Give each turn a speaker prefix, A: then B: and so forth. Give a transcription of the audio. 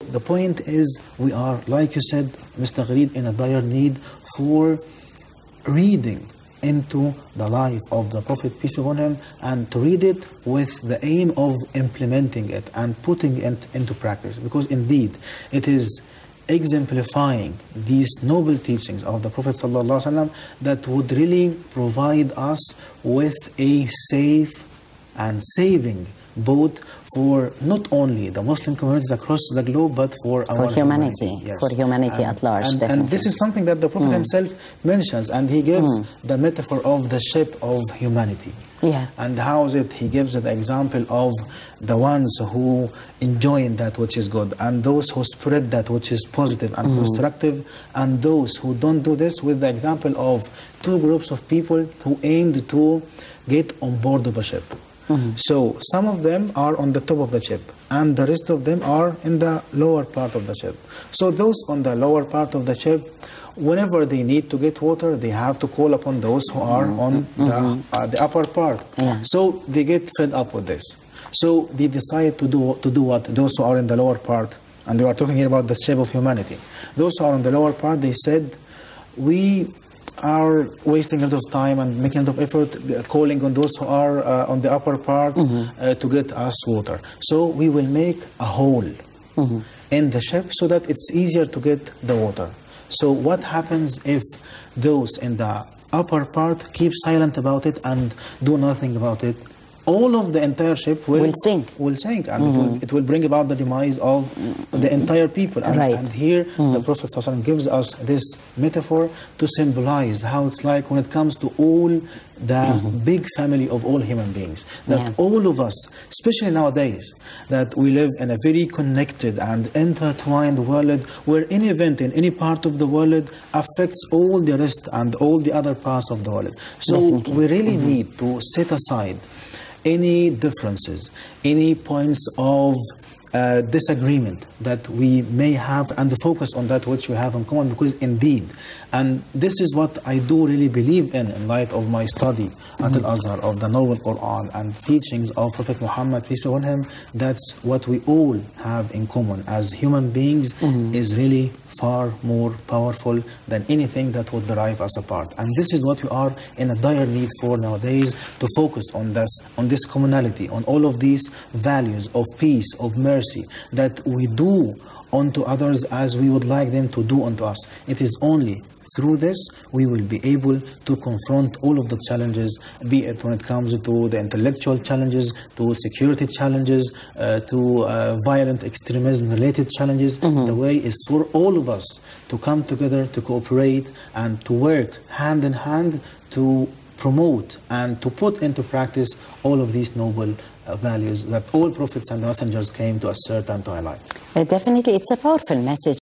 A: the point is, we are, like you said, Mr. Ghareed, in a dire need for reading into the life of the Prophet, peace be upon him, and to read it with the aim of implementing it and putting it into practice. Because indeed, it is exemplifying these noble teachings of the Prophet ﷺ that would really provide us with a safe and saving boat for not only the Muslim communities across the globe, but for our humanity.
B: For humanity at large,
A: and this is something that the Prophet himself mentions, and he gives the metaphor of the ship of humanity.
B: Yeah.
A: And how is it? He gives the example of the ones who enjoy that which is good, and those who spread that which is positive and constructive, and those who don't do this, with the example of two groups of people who aimed to get on board of a ship. So some of them are on the top of the ship, and the rest of them are in the lower part of the ship. So those on the lower part of the ship, whenever they need to get water, they have to call upon those who are on the upper part.
B: Yeah.
A: So they get fed up with this. So they decide to do what? Those who are in the lower part, and we are talking here about the shape of humanity. Those who are on the lower part, they said, we are wasting a lot of time and making a lot of effort calling on those who are on the upper part to get us water. So we will make a hole in the ship so that it's easier to get the water. So what happens if those in the upper part keep silent about it and do nothing about it? All of the entire ship will
B: sink.
A: And it will bring about the demise of the entire people. And,
B: Right.
A: and here the Prophet ﷺ gives us this metaphor to symbolize how it's like when it comes to all the big family of all human beings. That all of us, especially nowadays, that we live in a very connected and intertwined world where any event in any part of the world affects all the rest and all the other parts of the world. So we really need to set aside any differences, any points of disagreement that we may have, and to focus on that which we have in common, because indeed, and this is what I do really believe in light of my study at Al-Azhar of the Noble Quran and teachings of Prophet Muhammad, peace be upon him, that's what we all have in common as human beings is really far more powerful than anything that would drive us apart. And this is what we are in a dire need for nowadays, to focus on this commonality, on all of these values of peace, of mercy, that we do unto others as we would like them to do unto us. It is only through this we will be able to confront all of the challenges, be it when it comes to the intellectual challenges, to security challenges, to violent extremism related challenges. The way is for all of us to come together, to cooperate, and to work hand in hand to promote and to put into practice all of these noble values that all prophets and messengers came to assert and to highlight.
B: Definitely, it's a powerful message.